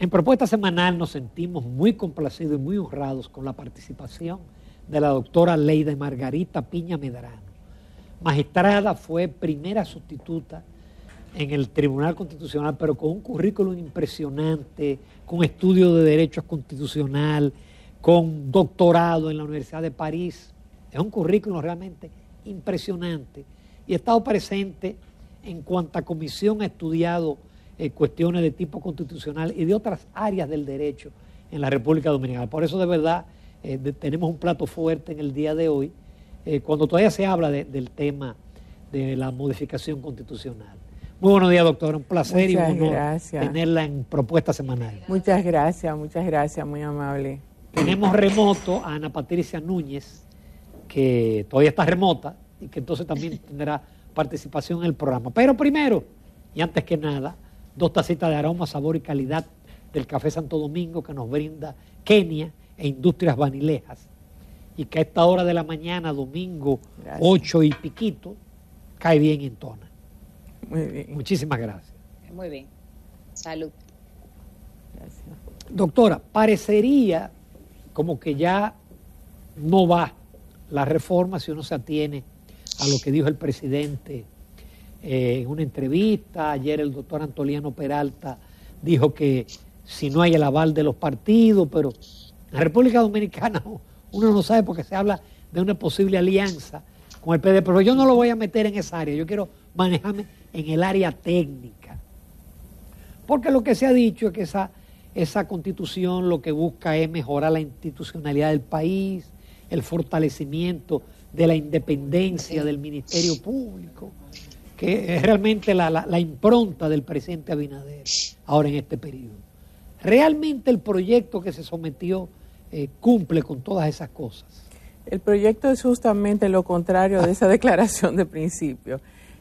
En Propuesta Semanal nos sentimos muy complacidos y muy honrados con la participación de la doctora Leida Margarita Piña Medrano. Magistrada, fue primera sustituta en el Tribunal Constitucional, pero con un currículum impresionante, con estudio de Derecho Constitucional, con doctorado en la Universidad de París. Es un currículum realmente impresionante y ha estado presente en cuanta comisión ha estudiado cuestiones de tipo constitucional y de otras áreas del derecho en la República Dominicana. Por eso de verdad tenemos un plato fuerte en el día de hoy, cuando todavía se habla del tema de la modificación constitucional. Muy buenos días, doctora. Un placer y un honor tenerla en Propuesta Semanal. Muchas gracias, muy amable. Tenemos remoto a Ana Patricia Núñez, que todavía está remota y que entonces también tendrá participación en el programa. Pero primero, y antes que nada, 2 tacitas de aroma, sabor y calidad del Café Santo Domingo que nos brinda Kenia e Industrias Vanilejas, y que a esta hora de la mañana, domingo, gracias, 8 y piquito, cae bien en tona. Muy bien. Muchísimas gracias. Muy bien. Salud. Gracias. Doctora, parecería como que ya no va la reforma si uno se atiene a lo que dijo el presidente en una entrevista. Ayer el doctor Antoliano Peralta dijo que si no hay el aval de los partidos, pero en la República Dominicana uno no sabe porque se habla de una posible alianza con el PDP, pero yo no lo voy a meter en esa área, yo quiero manejarme en el área técnica, porque lo que se ha dicho es que esa constitución lo que busca es mejorar la institucionalidad del país, el fortalecimiento de la independencia del Ministerio Público, que es realmente la impronta del presidente Abinader ahora en este periodo. ¿Realmente el proyecto que se sometió cumple con todas esas cosas? El proyecto es justamente lo contrario de esa declaración de principio.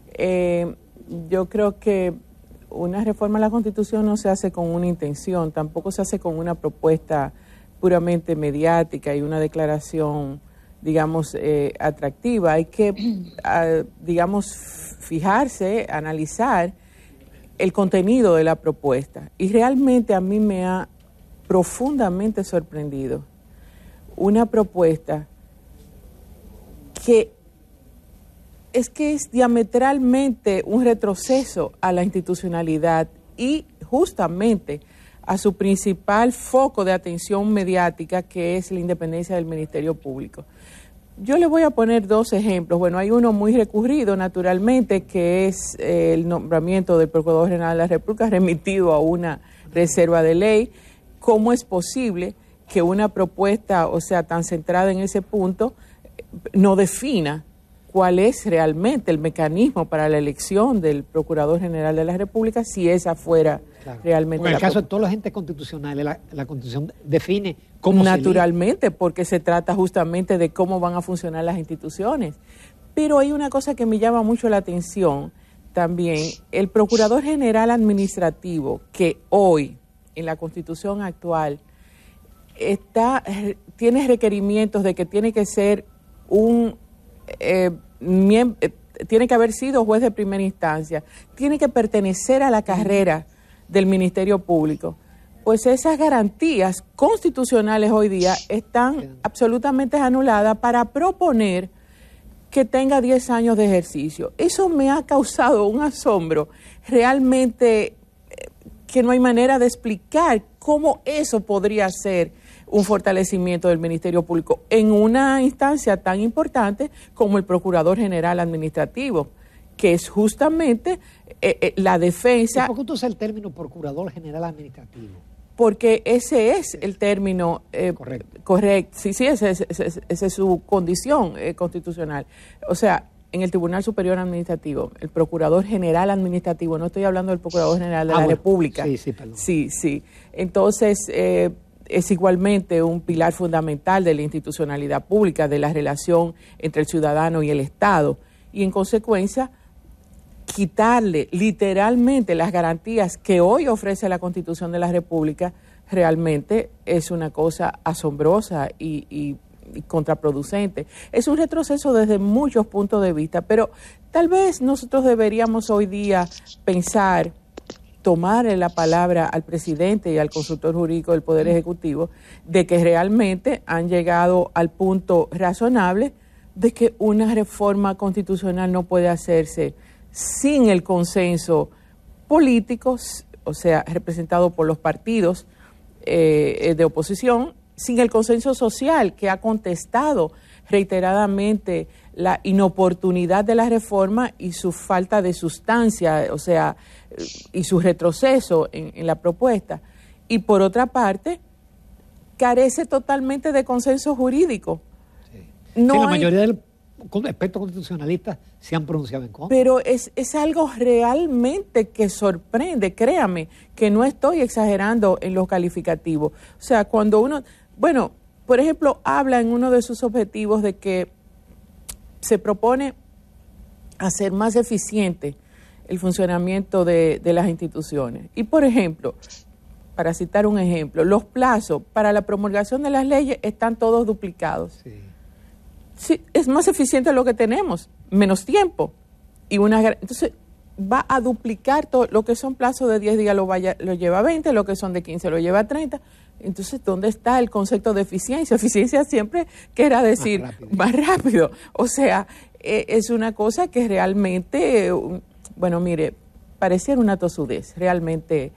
Yo creo que una reforma a la Constitución no se hace con una intención, tampoco se hace con una propuesta puramente mediática y una declaración, digamos, atractiva. Hay que, digamos, fijarse, analizar el contenido de la propuesta. Y realmente a mí me ha profundamente sorprendido una propuesta que es diametralmente un retroceso a la institucionalidad y justamente a su principal foco de atención mediática, que es la independencia del Ministerio Público. Yo le voy a poner 2 ejemplos. Bueno, hay uno muy recurrido, naturalmente, que es el nombramiento del Procurador General de la República remitido a una reserva de ley. ¿Cómo es posible que una propuesta, o sea, tan centrada en ese punto, no defina cuál es realmente el mecanismo para la elección del Procurador General de la República si esa fuera realmente en el caso de todos los agentes constitucionales, la Constitución define cómo naturalmente, porque se trata justamente de cómo van a funcionar las instituciones. Pero hay una cosa que me llama mucho la atención también. El Procurador General Administrativo, que hoy, en la Constitución actual, tiene requerimientos de que tiene que ser tiene que haber sido juez de primera instancia, tiene que pertenecer a la carrera del Ministerio Público. Pues esas garantías constitucionales hoy día están absolutamente anuladas para proponer que tenga 10 años de ejercicio. Eso me ha causado un asombro realmente que no hay manera de explicar cómo eso podría ser un fortalecimiento del Ministerio Público en una instancia tan importante como el Procurador General Administrativo, que es justamente la defensa. ¿Por qué tú usas el término Procurador General Administrativo? Porque ese es el término correcto. Sí, esa es su condición constitucional. O sea, en el Tribunal Superior Administrativo, el Procurador General Administrativo, no estoy hablando del Procurador General de la República. Sí, perdón. Sí. Entonces, es igualmente un pilar fundamental de la institucionalidad pública, de la relación entre el ciudadano y el Estado. Y en consecuencia, quitarle literalmente las garantías que hoy ofrece la Constitución de la República realmente es una cosa asombrosa y contraproducente. Es un retroceso desde muchos puntos de vista, pero tal vez nosotros deberíamos hoy día pensar tomarle la palabra al presidente y al consultor jurídico del Poder Ejecutivo de que realmente han llegado al punto razonable de que una reforma constitucional no puede hacerse sin el consenso político, o sea, representado por los partidos de oposición, sin el consenso social que ha contestado reiteradamente la inoportunidad de la reforma y su falta de sustancia, o sea, y su retroceso en la propuesta. Y por otra parte, carece totalmente de consenso jurídico. Sí. No sí, la mayoría de los expertos constitucionalistas se han pronunciado en contra. Pero es algo realmente que sorprende, créame, que no estoy exagerando en los calificativos. O sea, cuando uno, bueno, por ejemplo, habla en uno de sus objetivos de que se propone hacer más eficiente el funcionamiento de las instituciones. Y, por ejemplo, para citar un ejemplo, los plazos para la promulgación de las leyes están todos duplicados. Sí. Sí, es más eficiente lo que tenemos, menos tiempo. Entonces, va a duplicar todo. Lo que son plazos de 10 días lo lleva a 20, lo que son de 15 lo lleva a 30. Entonces, ¿dónde está el concepto de eficiencia? Eficiencia siempre quiera decir más rápido. O sea, es una cosa que realmente, bueno, mire, pareciera una tosudez. Realmente,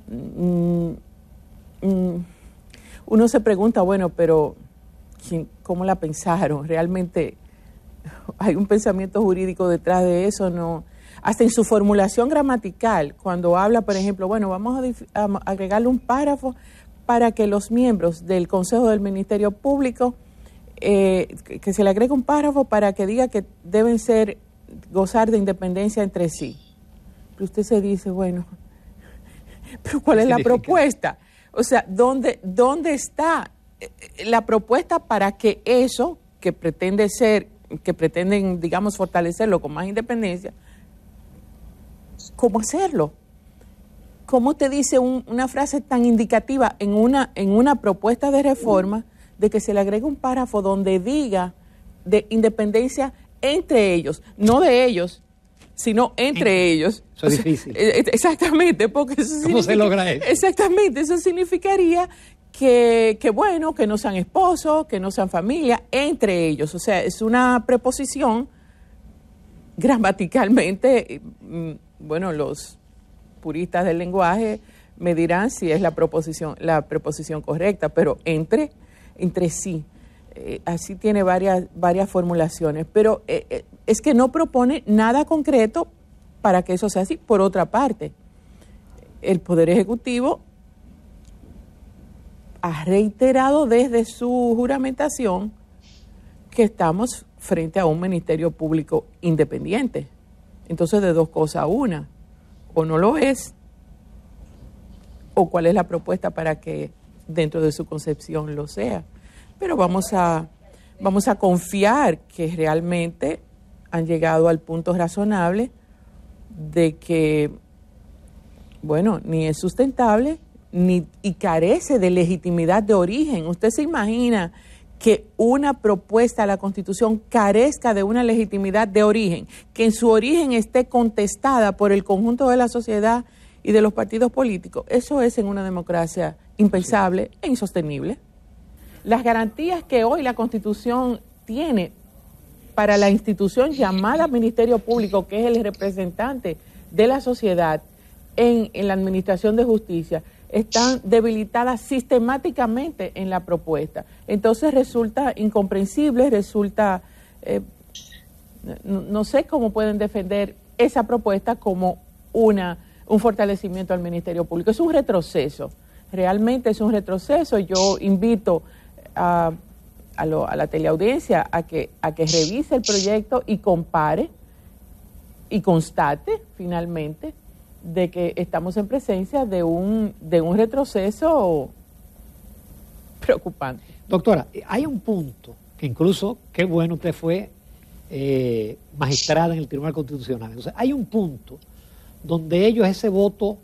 uno se pregunta, bueno, pero ¿cómo la pensaron? Realmente hay un pensamiento jurídico detrás de eso, no. Hasta en su formulación gramatical, cuando habla, por ejemplo, bueno, vamos a agregarle un párrafo para que los miembros del Consejo del Ministerio Público, que se le agregue un párrafo para que diga que deben gozar de independencia entre sí. Pero usted se dice, bueno, pero ¿cuál es la propuesta? O sea, ¿dónde está la propuesta para que eso que pretenden, digamos, fortalecerlo con más independencia, cómo hacerlo? ¿Cómo te dice una frase tan indicativa en una propuesta de reforma de que se le agregue un párrafo donde diga de independencia entre ellos, no de ellos, sino entre ellos? Eso es difícil. Exactamente, porque eso ¿Cómo se logra eso? Exactamente, eso significaría que bueno, que no sean esposos, que no sean familia, entre ellos. O sea, es una preposición gramaticalmente, bueno, los puristas del lenguaje me dirán si es la preposición correcta, pero entre sí. Así tiene varias formulaciones, pero es que no propone nada concreto para que eso sea así. Por otra parte, el Poder Ejecutivo ha reiterado desde su juramentación que estamos frente a un Ministerio Público independiente. Entonces, de dos cosas una, o no lo es, o cuál es la propuesta para que dentro de su concepción lo sea. Pero vamos a confiar que realmente han llegado al punto razonable de que, bueno, ni es sustentable y carece de legitimidad de origen. ¿Usted se imagina que una propuesta a la Constitución carezca de una legitimidad de origen, que en su origen esté contestada por el conjunto de la sociedad y de los partidos políticos? Eso es en una democracia impensable e insostenible. Las garantías que hoy la Constitución tiene para la institución llamada Ministerio Público, que es el representante de la sociedad en la administración de justicia, están debilitadas sistemáticamente en la propuesta. Entonces resulta incomprensible, no sé cómo pueden defender esa propuesta como un fortalecimiento al Ministerio Público. Es un retroceso, realmente es un retroceso. Yo invito a la teleaudiencia a que revise el proyecto y compare y constate finalmente de que estamos en presencia de un retroceso preocupante. Doctora, hay un punto que incluso, qué bueno usted fue magistrada en el Tribunal Constitucional. Entonces, hay un punto donde ellos ese voto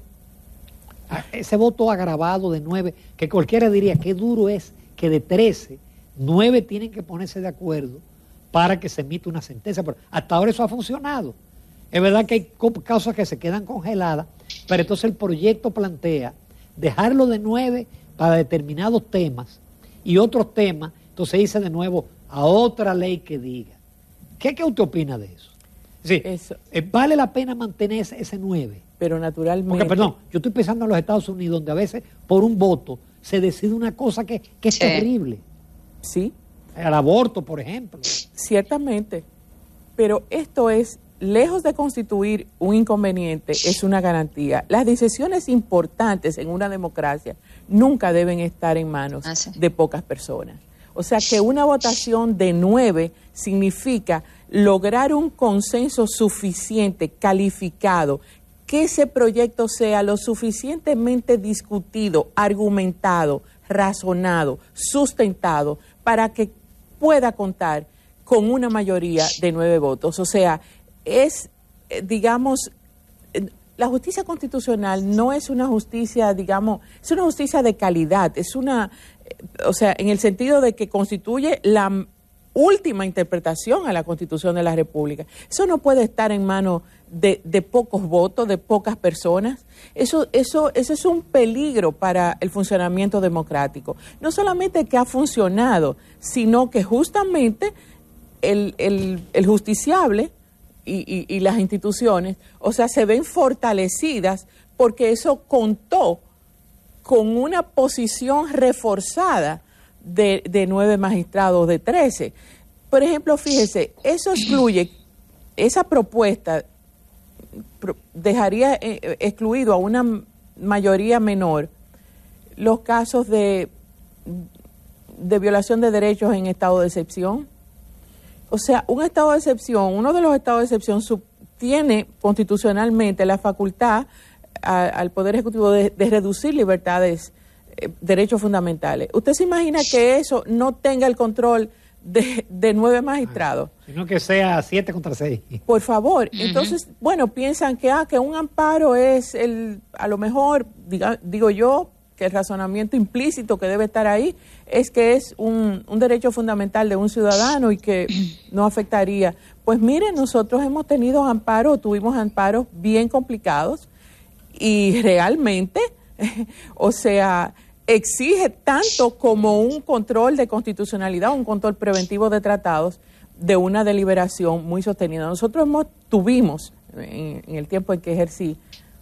agravado de 9, que cualquiera diría qué duro es que de 13, 9 tienen que ponerse de acuerdo para que se emita una sentencia. Pero hasta ahora eso ha funcionado. Es verdad que hay causas que se quedan congeladas, pero entonces el proyecto plantea dejarlo de 9 para determinados temas y otros temas, entonces dice de nuevo a otra ley que diga. ¿Qué usted opina de eso? Sí, ¿vale la pena mantener ese 9? Pero naturalmente... Porque, perdón, yo estoy pensando en los Estados Unidos, donde a veces por un voto se decide una cosa que es terrible. Sí. El aborto, por ejemplo. Ciertamente. Pero esto es, lejos de constituir un inconveniente, es una garantía. Las decisiones importantes en una democracia nunca deben estar en manos de pocas personas. O sea que una votación de 9 significa lograr un consenso suficiente, calificado, que ese proyecto sea lo suficientemente discutido, argumentado, razonado, sustentado, para que pueda contar con una mayoría de 9 votos. O sea, es, digamos, la justicia constitucional no es una justicia, digamos, es una justicia de calidad, es una, o sea, en el sentido de que constituye la última interpretación a la Constitución de la República. Eso no puede estar en manos de pocos votos, de pocas personas. Eso es un peligro para el funcionamiento democrático. No solamente que ha funcionado, sino que justamente el justiciable y las instituciones, o sea, se ven fortalecidas porque eso contó con una posición reforzada de 9 magistrados de 13. Por ejemplo, fíjese, eso excluye, esa propuesta dejaría excluido a una mayoría menor los casos de violación de derechos en estado de excepción. O sea, un estado de excepción, uno de los estados de excepción tiene constitucionalmente la facultad al Poder Ejecutivo de reducir libertades, derechos fundamentales. ¿Usted se imagina que eso no tenga el control de 9 magistrados? Sino que sea 7 contra 6. Por favor. Entonces, bueno, piensan que un amparo es a lo mejor, digo yo, que el razonamiento implícito que debe estar ahí es que es un derecho fundamental de un ciudadano y que no afectaría. Pues miren, nosotros hemos tenido tuvimos amparos bien complicados y realmente, o sea, exige tanto como un control de constitucionalidad, un control preventivo de tratados, de una deliberación muy sostenida. Nosotros tuvimos, en el tiempo en que ejercí,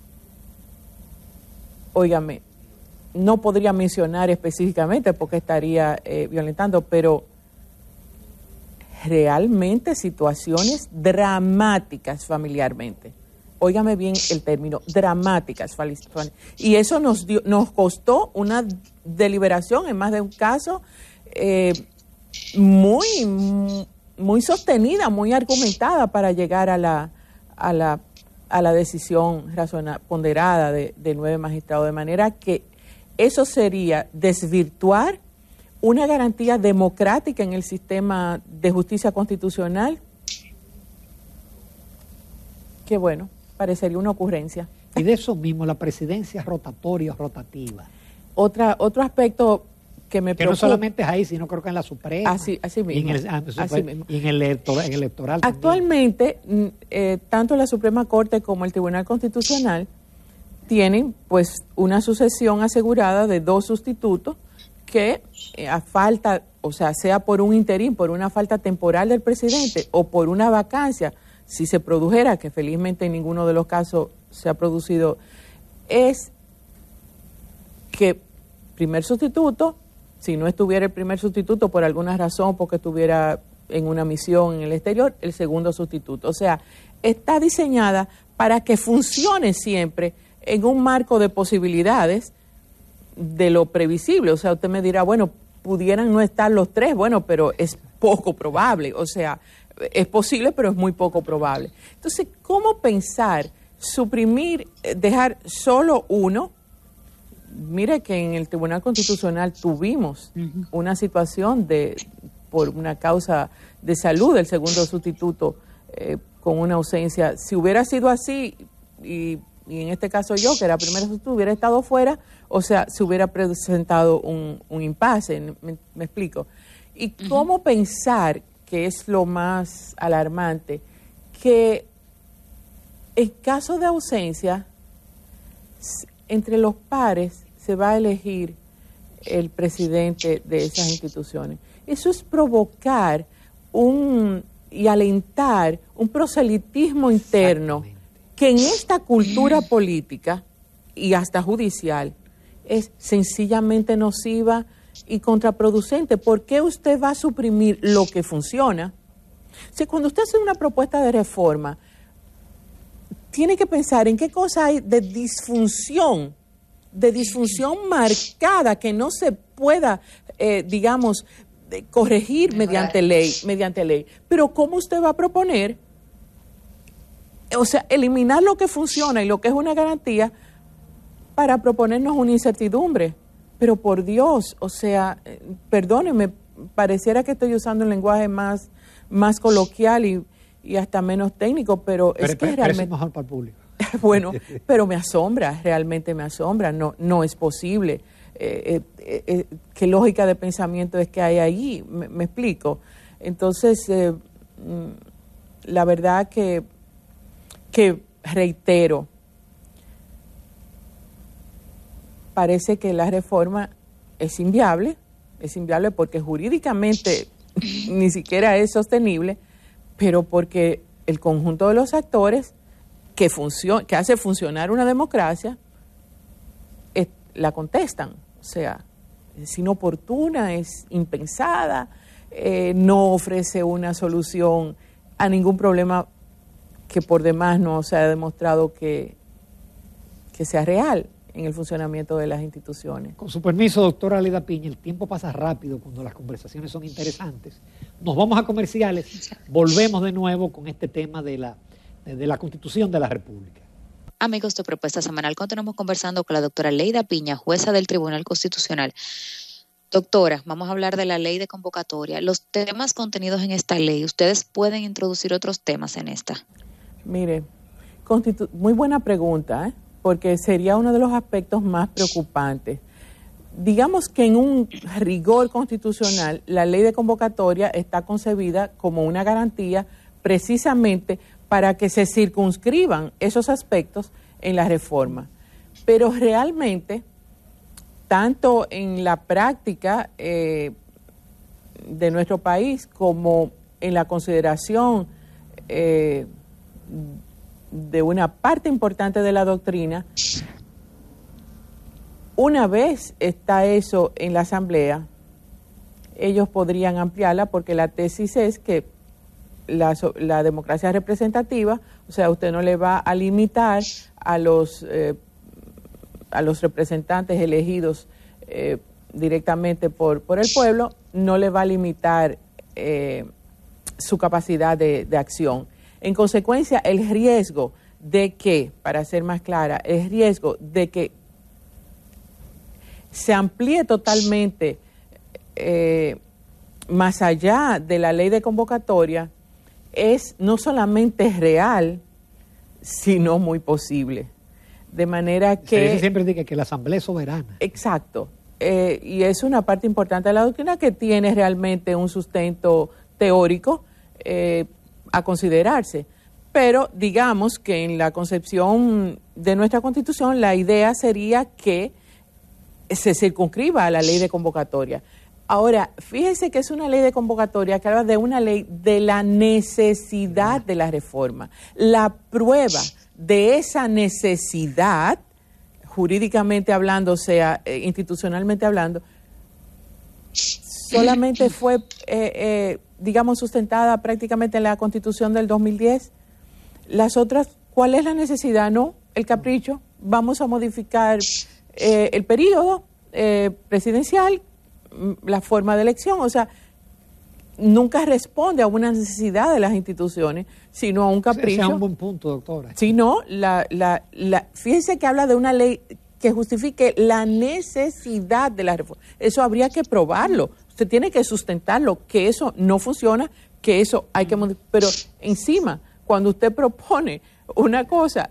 óigame, no podría mencionar específicamente porque estaría violentando, pero realmente situaciones dramáticas familiarmente. Óigame bien el término, dramáticas. Y eso nos costó una deliberación en más de un caso muy sostenida, muy argumentada para llegar a la decisión ponderada de 9 magistrados. De manera que eso sería desvirtuar una garantía democrática en el sistema de justicia constitucional, que bueno, parecería una ocurrencia. Y de eso mismo, la presidencia rotatoria o rotativa. Otro aspecto que me preocupa. Que no solamente es ahí, sino creo que en la Suprema. Así mismo. Y en el electoral Actualmente, tanto la Suprema Corte como el Tribunal Constitucional tienen pues una sucesión asegurada de 2 sustitutos que a falta, o sea por un interín, por una falta temporal del presidente o por una vacancia, si se produjera, que felizmente en ninguno de los casos se ha producido, es que primer sustituto, si no estuviera el primer sustituto por alguna razón, porque estuviera en una misión en el exterior, el segundo sustituto. O sea, está diseñada para que funcione siempre en un marco de posibilidades de lo previsible. O sea, usted me dirá, bueno, pudieran no estar los 3, bueno, pero es poco probable. O sea, es posible, pero es muy poco probable. Entonces, ¿cómo pensar suprimir, dejar solo uno? Mire que en el Tribunal Constitucional tuvimos una situación por una causa de salud del segundo sustituto con una ausencia. Si hubiera sido así, y en este caso yo, que era primero sustituto, hubiera estado fuera, o sea, se hubiera presentado un impasse, me explico. ¿Y cómo pensar, que es lo más alarmante, que En caso de ausencia, entre los pares se va a elegir el presidente de esas instituciones. Eso es provocar y alentar un proselitismo interno que en esta cultura política y hasta judicial es sencillamente nociva y contraproducente. ¿Por qué usted va a suprimir lo que funciona? Si cuando usted hace una propuesta de reforma, tiene que pensar en qué cosa hay de disfunción marcada que no se pueda, corregir mediante ley. Pero ¿cómo usted va a proponer? O sea, eliminar lo que funciona y lo que es una garantía para proponernos una incertidumbre. Pero por Dios, o sea, perdónenme, pareciera que estoy usando un lenguaje más coloquial y hasta menos técnico, pero es que realmente... es mejor para el público. Bueno, pero me asombra, realmente me asombra, no es posible. ¿Qué lógica de pensamiento es que hay ahí? Me explico. Entonces, la verdad que reitero, parece que la reforma es inviable porque jurídicamente ni siquiera es sostenible, pero porque el conjunto de los actores que hace funcionar una democracia la contestan. O sea, es inoportuna, es impensada, no ofrece una solución a ningún problema que por demás no se ha demostrado que sea real en el funcionamiento de las instituciones. Con su permiso, doctora Aleida Piña, el tiempo pasa rápido cuando las conversaciones son interesantes. Nos vamos a comerciales, volvemos de nuevo con este tema de la Constitución de la República. Amigos de Propuesta Semanal, continuamos conversando con la doctora Aleida Piña, jueza del Tribunal Constitucional. Doctora, vamos a hablar de la ley de convocatoria. Los temas contenidos en esta ley, ¿ustedes pueden introducir otros temas en esta? Mire, muy buena pregunta, porque sería uno de los aspectos más preocupantes. Digamos que en un rigor constitucional, la ley de convocatoria está concebida como una garantía precisamente para que se circunscriban esos aspectos en la reforma. Pero realmente, tanto en la práctica de nuestro país como en la consideración de una parte importante de la doctrina, una vez está eso en la Asamblea, ellos podrían ampliarla porque la tesis es que la democracia representativa, o sea, usted no le va a limitar a los representantes elegidos directamente por el pueblo, no le va a limitar su capacidad de acción. En consecuencia, el riesgo de que, para ser más clara, el riesgo de que se amplíe totalmente más allá de la ley de convocatoria es no solamente real, sino muy posible. De manera que... Se dice siempre que la Asamblea es soberana. Exacto. Y es una parte importante de la doctrina que tiene realmente un sustento teórico a considerarse. Pero digamos que en la concepción de nuestra Constitución la idea sería que se circunscriba a la ley de convocatoria. Ahora, fíjese que es una ley de convocatoria que habla de una ley de la necesidad de la reforma. La prueba de esa necesidad, jurídicamente hablando, o sea, institucionalmente hablando, solamente fue, sustentada prácticamente en la Constitución del 2010. Las otras, ¿cuál es la necesidad? No, el capricho. Vamos a modificar el periodo presidencial, la forma de elección, o sea, nunca responde a una necesidad de las instituciones, sino a un capricho. Ese es un buen punto, doctora. Sí, no, fíjense que habla de una ley que justifique la necesidad de la reforma. Eso habría que probarlo. Usted tiene que sustentarlo, que eso no funciona, que eso hay que modificar. Pero encima, cuando usted propone una cosa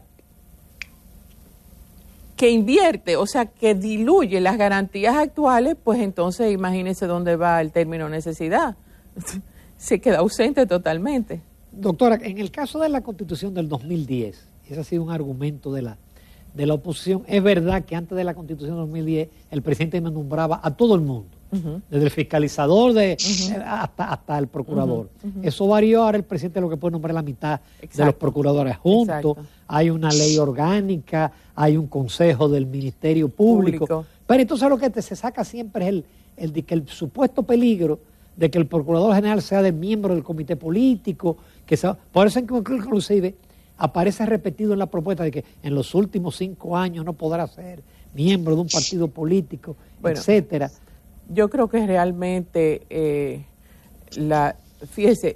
que invierte, o sea, que diluye las garantías actuales, pues entonces imagínese dónde va el término necesidad. Se queda ausente totalmente. Doctora, en el caso de la Constitución del 2010, y ese ha sido un argumento de la oposición. Es verdad que antes de la Constitución de 2010 el presidente me nombraba a todo el mundo, desde el fiscalizador hasta el procurador. Eso varió, ahora el presidente lo que puede nombrar la mitad de los procuradores juntos. Hay una ley orgánica, hay un consejo del Ministerio Público. Pero entonces lo que se saca siempre es el supuesto peligro de que el procurador general sea de miembro del comité político, por eso inclusive aparece repetido en la propuesta de que en los últimos 5 años no podrá ser miembro de un partido político, etcétera. Yo creo que realmente, fíjese,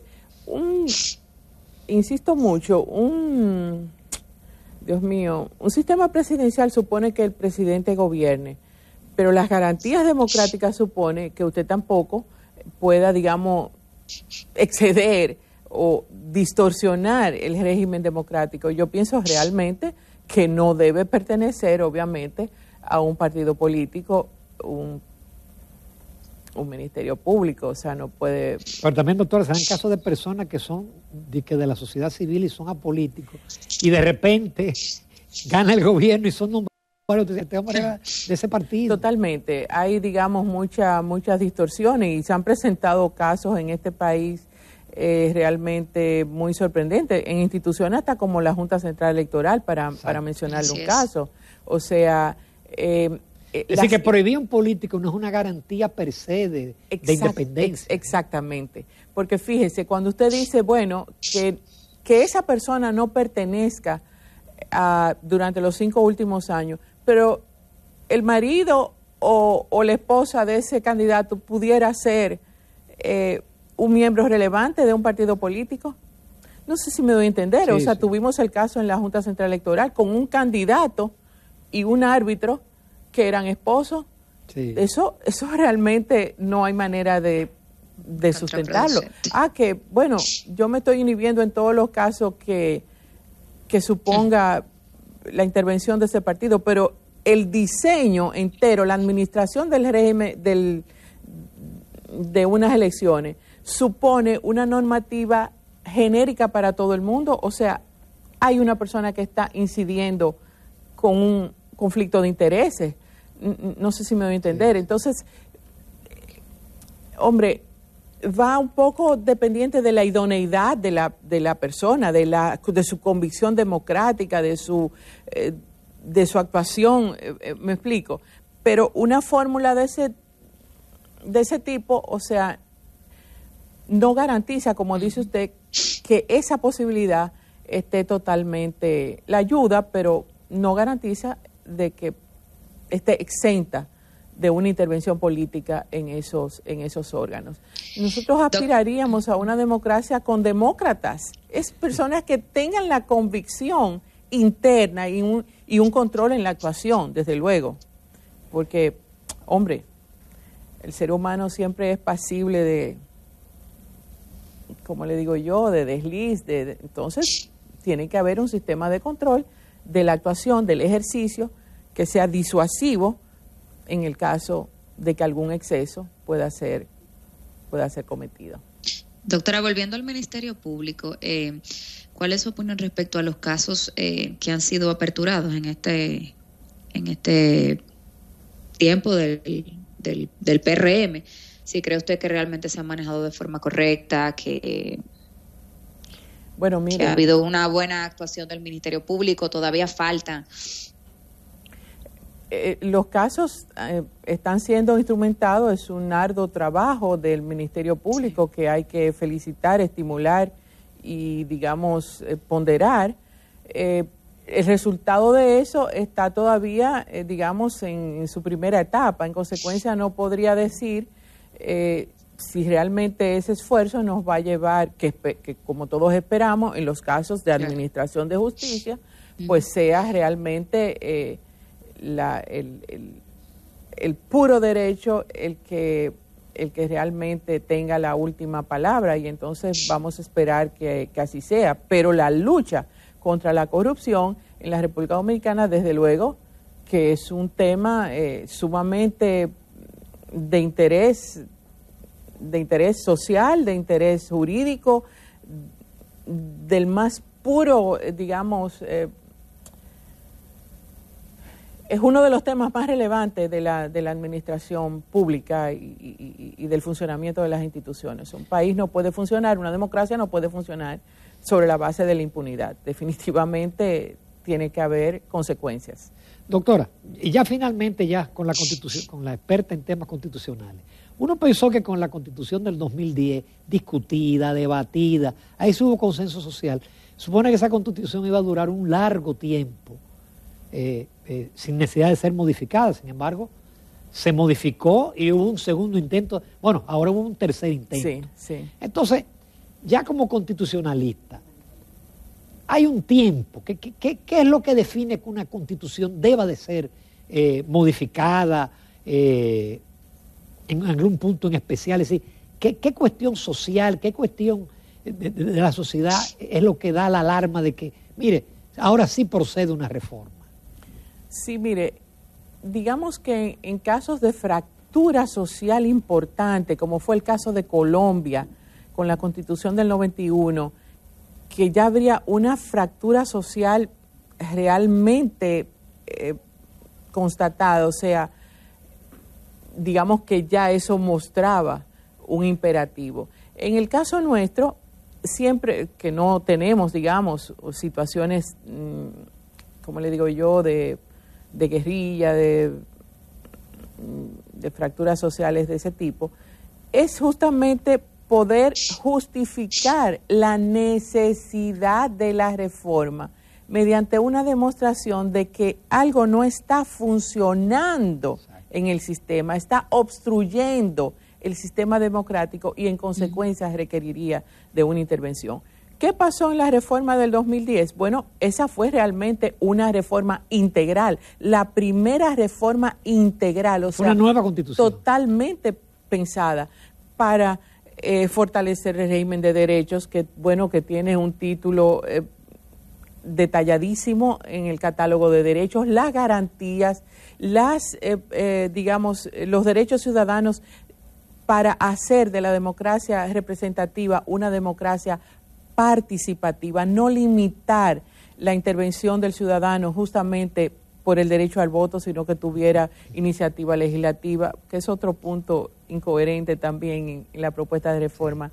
insisto mucho, Dios mío, un sistema presidencial supone que el presidente gobierne, pero las garantías democráticas supone que usted tampoco pueda, digamos, exceder o distorsionar el régimen democrático. Yo pienso realmente que no debe pertenecer, obviamente, a un partido político, un ministerio público, o sea, no puede... Pero también, doctora, se dan casos de personas que son de la sociedad civil y son apolíticos, y de repente gana el gobierno y son nombrados de ese partido. Totalmente. Hay, digamos, muchas distorsiones y se han presentado casos en este país realmente muy sorprendentes, en instituciones hasta como la Junta Central Electoral, para mencionarle un caso. O sea... es decir, que prohibir a un político no es una garantía per se de independencia. Exactamente. Porque fíjese, cuando usted dice, bueno, que esa persona no pertenezca durante los 5 últimos años, pero el marido o la esposa de ese candidato pudiera ser un miembro relevante de un partido político. No sé si me doy a entender. O sea, tuvimos el caso en la Junta Central Electoral con un candidato y un árbitro que eran esposos. Eso realmente no hay manera de sustentarlo. Que bueno, yo me estoy inhibiendo en todos los casos que suponga la intervención de ese partido, pero el diseño entero, la administración del régimen de unas elecciones supone una normativa genérica para todo el mundo. O sea, hay una persona que está incidiendo con un conflicto de intereses. No sé si me doy a entender. Entonces, hombre, va un poco dependiente de la idoneidad de la persona, de su convicción democrática, de su actuación, me explico. Pero una fórmula de ese tipo, o sea, no garantiza, como dice usted, que esa posibilidad esté totalmente, la ayuda, pero no garantiza de que esté exenta de una intervención política en esos órganos. Nosotros aspiraríamos a una democracia con demócratas, es personas que tengan la convicción interna y un control en la actuación, desde luego, porque, hombre, el ser humano siempre es pasible de, como le digo yo, de desliz, entonces tiene que haber un sistema de control de la actuación, del ejercicio, que sea disuasivo en el caso de que algún exceso pueda ser cometido. Doctora, volviendo al Ministerio Público, ¿cuál es su opinión respecto a los casos que han sido aperturados en este tiempo del PRM? Si cree usted que realmente se ha manejado de forma correcta, que ha habido una buena actuación del Ministerio Público, todavía faltan. Los casos están siendo instrumentados, es un arduo trabajo del Ministerio Público que hay que felicitar, estimular y, digamos, ponderar. El resultado de eso está todavía, digamos, en su primera etapa. En consecuencia, no podría decir si realmente ese esfuerzo nos va a llevar, que como todos esperamos, en los casos de administración de justicia, pues sea realmente el puro derecho el que realmente tenga la última palabra, y entonces vamos a esperar que así sea. Pero la lucha contra la corrupción en la República Dominicana, desde luego, que es un tema sumamente de interés social, de interés jurídico, del más puro, digamos, es uno de los temas más relevantes de la administración pública y del funcionamiento de las instituciones. Un país no puede funcionar, una democracia no puede funcionar sobre la base de la impunidad. Definitivamente tiene que haber consecuencias. Doctora, y ya finalmente, ya con la Constitución, con la experta en temas constitucionales, uno pensó que con la Constitución del 2010, discutida, debatida, ahí hubo consenso social, supone que esa Constitución iba a durar un largo tiempo, sin necesidad de ser modificada. Sin embargo, se modificó y hubo un segundo intento, bueno, ahora hubo un tercer intento. Sí, sí. Entonces, ya como constitucionalista, hay un tiempo. ¿Qué es lo que define que una constitución deba de ser modificada en algún punto en especial? Es decir, ¿qué cuestión social, qué cuestión de la sociedad es lo que da la alarma de que, mire, ahora sí procede una reforma? Sí, mire, digamos que en casos de fractura social importante, como fue el caso de Colombia con la Constitución del 91, que ya habría una fractura social realmente constatada, o sea, digamos que ya eso mostraba un imperativo. En el caso nuestro, siempre que no tenemos, digamos, situaciones, como le digo yo, de guerrilla, de fracturas sociales de ese tipo, es justamente poder justificar la necesidad de la reforma mediante una demostración de que algo no está funcionando en el sistema, está obstruyendo el sistema democrático y en consecuencia requeriría de una intervención. ¿Qué pasó en la reforma del 2010? Bueno, esa fue realmente una reforma integral, la primera reforma integral, o sea, una nueva constitución totalmente pensada para fortalecer el régimen de derechos, que bueno, que tiene un título detalladísimo en el catálogo de derechos, las garantías, digamos, los derechos ciudadanos para hacer de la democracia representativa una democracia participativa, no limitar la intervención del ciudadano justamente por el derecho al voto, sino que tuviera iniciativa legislativa, que es otro punto incoherente también en la propuesta de reforma.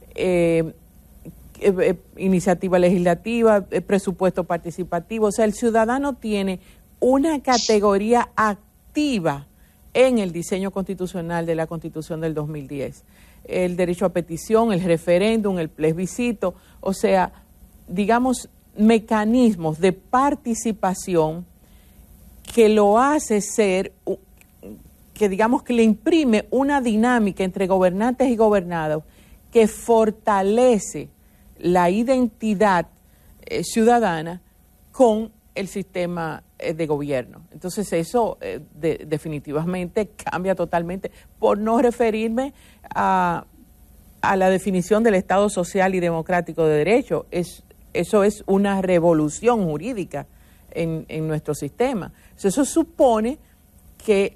Iniciativa legislativa, presupuesto participativo, o sea, el ciudadano tiene una categoría activa en el diseño constitucional de la Constitución del 2010. El derecho a petición, el referéndum, el plebiscito, o sea, digamos, mecanismos de participación que lo hace ser, que digamos que le imprime una dinámica entre gobernantes y gobernados que fortalece la identidad ciudadana con el sistema de gobierno. Entonces eso definitivamente cambia totalmente, por no referirme a la definición del Estado social y democrático de derecho. Eso es una revolución jurídica en nuestro sistema. Eso supone que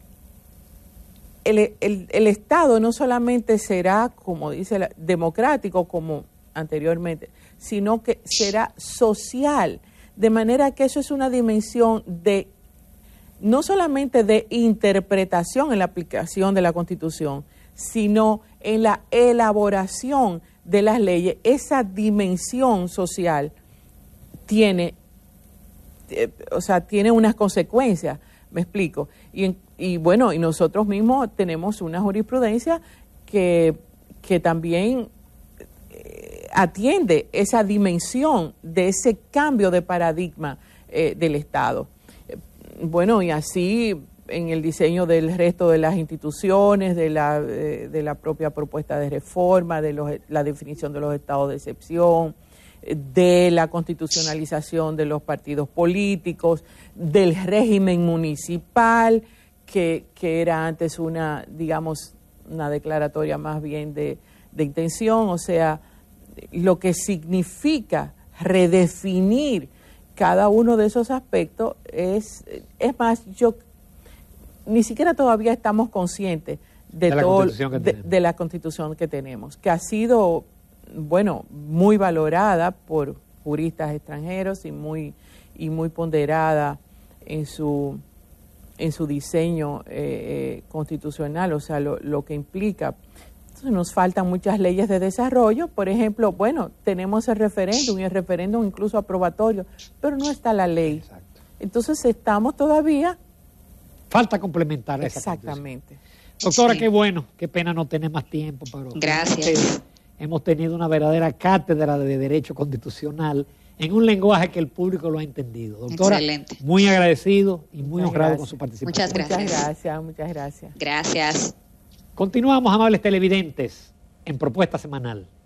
el Estado no solamente será, como dice, democrático como anteriormente, sino que será social, de manera que eso es una dimensión de no solamente de interpretación en la aplicación de la Constitución, sino en la elaboración de las leyes. Esa dimensión social tiene unas consecuencias, me explico. Y bueno, y nosotros mismos tenemos una jurisprudencia que también atiende esa dimensión de ese cambio de paradigma del Estado. Bueno, y así en el diseño del resto de las instituciones, de la propia propuesta de reforma, de la definición de los estados de excepción, de la constitucionalización de los partidos políticos, del régimen municipal, que era antes una declaratoria más bien de intención, o sea, lo que significa redefinir cada uno de esos aspectos es más, ni siquiera todavía estamos conscientes de la Constitución que tenemos, que ha sido, bueno, muy valorada por juristas extranjeros y muy ponderada en su diseño constitucional, o sea, lo que implica. Entonces nos faltan muchas leyes de desarrollo. Por ejemplo, bueno, tenemos el referéndum y el referéndum incluso aprobatorio, pero no está la ley. Exacto. Entonces estamos todavía... Falta complementar esa Exactamente. Doctora, Sí. Qué bueno, qué pena no tener más tiempo, pero Gracias. hemos tenido una verdadera cátedra de derecho constitucional en un lenguaje que el público lo ha entendido. Doctora, Excelente. muy agradecido y muy Muchas honrado gracias. con su participación. Muchas gracias. Muchas gracias. Gracias. Continuamos, amables televidentes, en Propuesta Semanal.